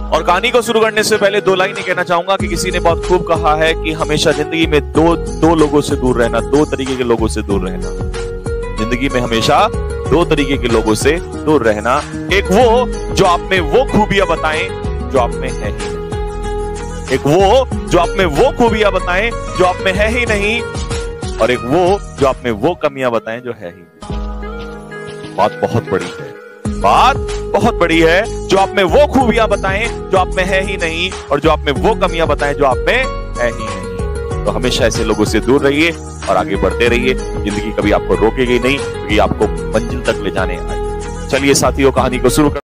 और कहानी को शुरू करने से पहले दो लाइन कहना चाहूंगा कि किसी ने बहुत खूब कहा है कि हमेशा जिंदगी में दो लोगों से दूर रहना, दो तरीके के लोगों से दूर रहना। जिंदगी में हमेशा दो तरीके के लोगों से दूर रहना। एक वो जो आप में वो खूबियां बताएं जो आप में है ही नहीं, एक वो जो आप में वो खूबियां बताएं जो आप में है ही नहीं, और एक वो जो आप में वो कमियां बताएं जो है ही नहीं। बात बहुत बड़ी है, बात बहुत बड़ी है। जो आप में वो खूबियां बताएं जो आप में है ही नहीं, और जो आप में वो कमियां बताएं जो आप में है ही नहीं। तो हमेशा ऐसे लोगों से दूर रहिए और आगे बढ़ते रहिए। जिंदगी कभी आपको रोकेगी नहीं, क्योंकि आपको मंजिल तक ले जाने आई। चलिए साथियों, कहानी को शुरू कर